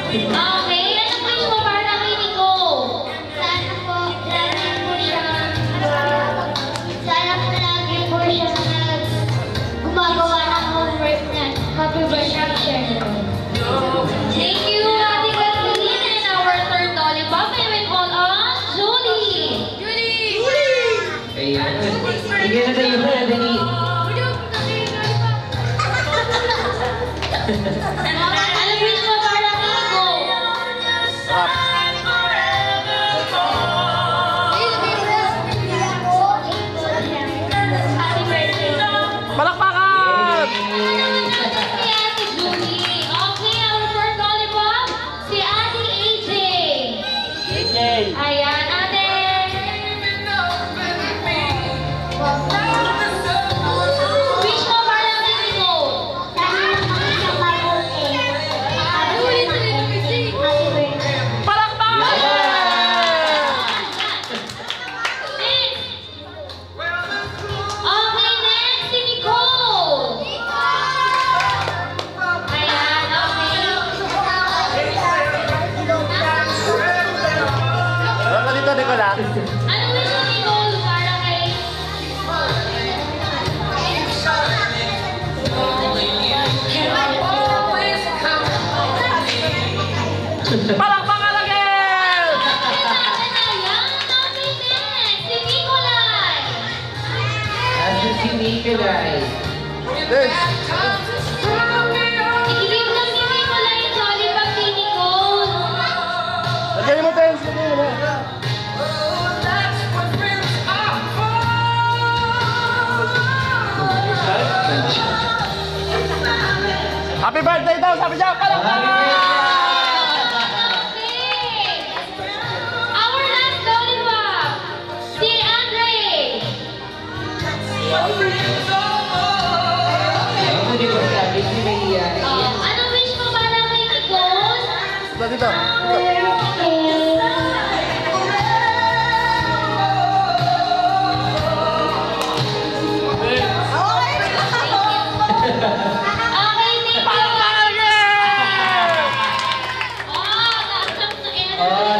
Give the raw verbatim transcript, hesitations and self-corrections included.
Okay, ano po yung mo para kay Nico? Sana po, lagi po siya, sana po lagi po siya nag gumagawa ng homework na happy birthday, Sharon. Thank you, Ate Kathleen, and our third lollipop, may we call on Julie. Julie! Ayan. Sige na tayo na, Dani. Ano wish mo para kay Nico? Sarap. Happy birthday. Palakpakan! Si Ate Julie. Okay, our first lollipop, si Ate A J. Okay. Ayan, ate. Wish mo para kay Nico. Palakpakan! Next. Okay, next si Nicole. Ayan, okay. Wala ka dito, Nicola. Ano wish mo, Nicole, para kay... Palakpakan again! Ayan, okay, next si Nicolay. Asan si Nicolay? Next! Ikibig lang ni Nicolay yung lollipop kay Nicole. Lagyan mo tayo, lagyan mo. Happy birthday daw, sabi niya, palakpakan! Okay. Our last lollipop, si Andre. Oh, ano wish mo para kay Nicole? Dito, dito. Okay, thank you. Palakpakan again! Oh, tapos na Oh,